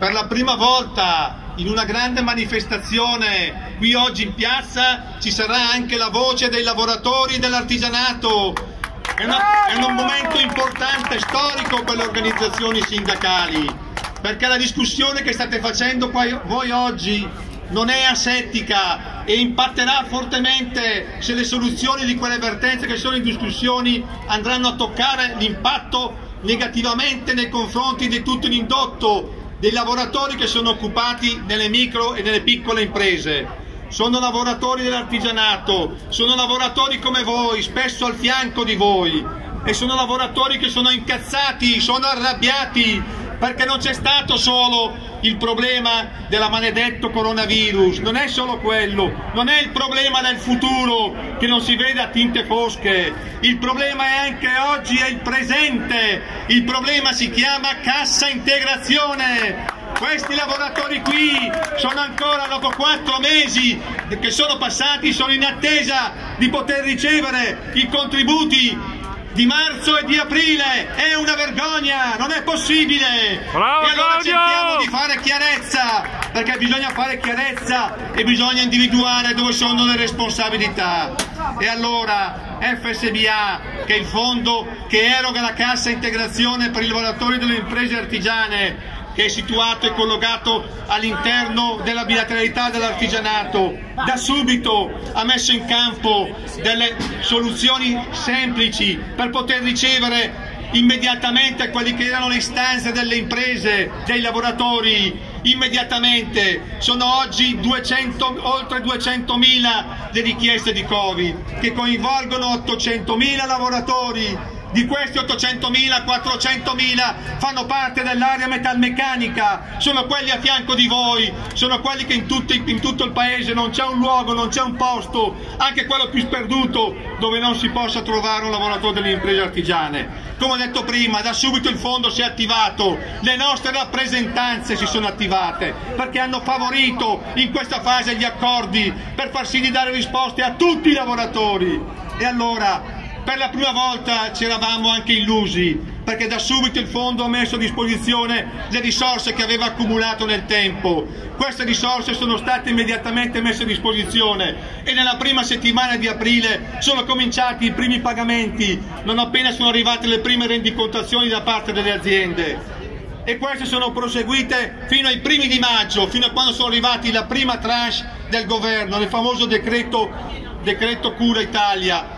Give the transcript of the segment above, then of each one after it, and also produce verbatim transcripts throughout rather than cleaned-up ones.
per la prima volta in una grande manifestazione qui oggi in piazza ci sarà anche la voce dei lavoratori dell'artigianato. È, una, è un momento importante, storico per le organizzazioni sindacali, perché la discussione che state facendo voi oggi non è asettica e impatterà fortemente se le soluzioni di quelle vertenze che sono in discussione andranno a toccare l'impatto negativamente nei confronti di tutto l'indotto dei lavoratori che sono occupati nelle micro e nelle piccole imprese. Sono lavoratori dell'artigianato, sono lavoratori come voi, spesso al fianco di voi, e sono lavoratori che sono incazzati, sono arrabbiati, perché non c'è stato solo il problema del maledetto coronavirus, non è solo quello, non è il problema del futuro che non si vede a tinte fosche, il problema è anche oggi, è il presente, il problema si chiama cassa integrazione. Questi lavoratori qui sono ancora, dopo quattro mesi che sono passati, sono in attesa di poter ricevere i contributi di marzo e di aprile. È una vergogna, non è possibile. Bravo, e allora Claudio! cerchiamo di fare chiarezza, perché bisogna fare chiarezza e bisogna individuare dove sono le responsabilità. E allora F S B A, che è il fondo che eroga la cassa integrazione per i lavoratori delle imprese artigiane, che è situato e collocato all'interno della bilateralità dell'artigianato, da subito ha messo in campo delle soluzioni semplici per poter ricevere immediatamente quelli che erano le istanze delle imprese, dei lavoratori. Immediatamente sono oggi duecento, oltre duecentomila le richieste di Covid che coinvolgono ottocentomila lavoratori. Di questi ottocentomila, quattrocentomila fanno parte dell'area metalmeccanica, sono quelli a fianco di voi, sono quelli che in tutto, in tutto il paese non c'è un luogo, non c'è un posto, anche quello più sperduto, dove non si possa trovare un lavoratore delle imprese artigiane. Come ho detto prima, da subito il fondo si è attivato, le nostre rappresentanze si sono attivate, perché hanno favorito in questa fase gli accordi per far sì di dare risposte a tutti i lavoratori. E allora, per la prima volta ci eravamo anche illusi, perché da subito il fondo ha messo a disposizione le risorse che aveva accumulato nel tempo. Queste risorse sono state immediatamente messe a disposizione e nella prima settimana di aprile sono cominciati i primi pagamenti, non appena sono arrivate le prime rendicontazioni da parte delle aziende. E queste sono proseguite fino ai primi di maggio, fino a quando sono arrivati la prima tranche del governo, il famoso decreto, decreto Cura Italia.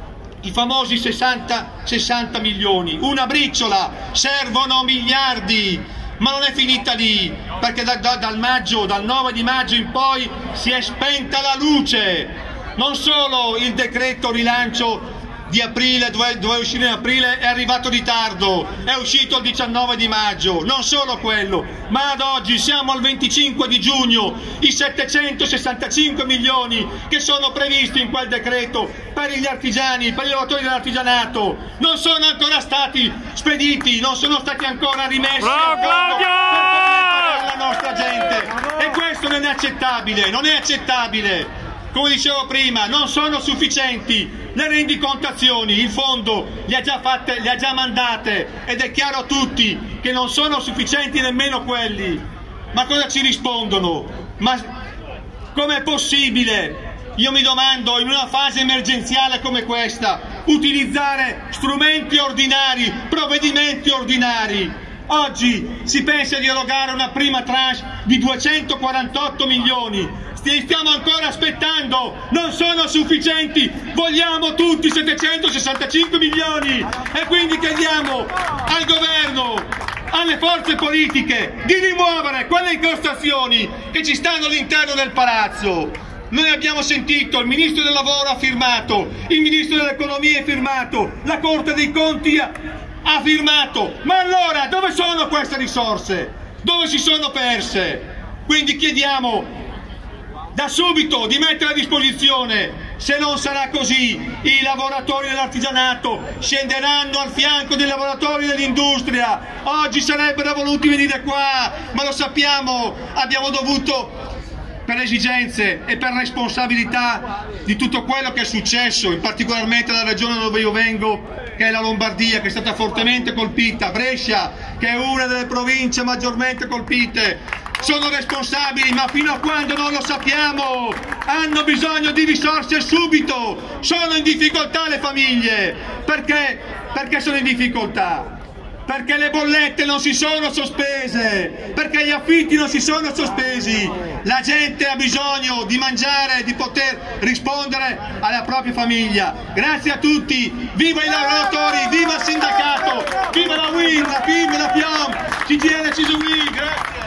I famosi sessanta, sessanta milioni, una briciola, servono miliardi, ma non è finita lì, perché da, da, dal, maggio, dal nove di maggio in poi si è spenta la luce. Non solo il decreto rilancio di aprile, doveva uscire in aprile, è arrivato in ritardo, è uscito il diciannove di maggio, non solo quello, ma ad oggi siamo al venticinque di giugno, i settecentosessantacinque milioni che sono previsti in quel decreto per gli artigiani, per i lavoratori dell'artigianato, non sono ancora stati spediti, non sono stati ancora rimessi Bravo, Claudio! per la nostra gente. E questo non è accettabile, non è accettabile. Come dicevo prima, non sono sufficienti le rendicontazioni, il fondo le ha già fatte, le ha già mandate ed è chiaro a tutti che non sono sufficienti nemmeno quelli. Ma cosa ci rispondono? Ma com'è possibile? Io mi domando, in una fase emergenziale come questa, utilizzare strumenti ordinari, provvedimenti ordinari. Oggi si pensa di erogare una prima tranche di duecentoquarantotto milioni. Stiamo ancora aspettando, non sono sufficienti, vogliamo tutti settecentosessantacinque milioni e quindi chiediamo al governo, alle forze politiche di rimuovere quelle incrostazioni che ci stanno all'interno del palazzo. Noi abbiamo sentito, il Ministro del Lavoro ha firmato, il Ministro dell'Economia ha firmato, la Corte dei Conti ha, ha firmato, ma allora dove sono queste risorse? Dove si sono perse? Quindi chiediamo da subito di mettere a disposizione. Se non sarà così, i lavoratori dell'artigianato scenderanno al fianco dei lavoratori dell'industria. Oggi sarebbero voluti venire qua, ma lo sappiamo, abbiamo dovuto, per esigenze e per responsabilità di tutto quello che è successo, in particolarmente la regione dove io vengo, che è la Lombardia, che è stata fortemente colpita, Brescia, che è una delle province maggiormente colpite. Sono responsabili, ma fino a quando non lo sappiamo hanno bisogno di risorse subito. Sono in difficoltà le famiglie. Perché? Perché sono in difficoltà? Perché le bollette non si sono sospese, perché gli affitti non si sono sospesi. La gente ha bisogno di mangiare, di poter rispondere alla propria famiglia. Grazie a tutti, viva i lavoratori, viva il sindacato, viva la U I L, la P I M, la P I O M, C G I L, C S U I, grazie.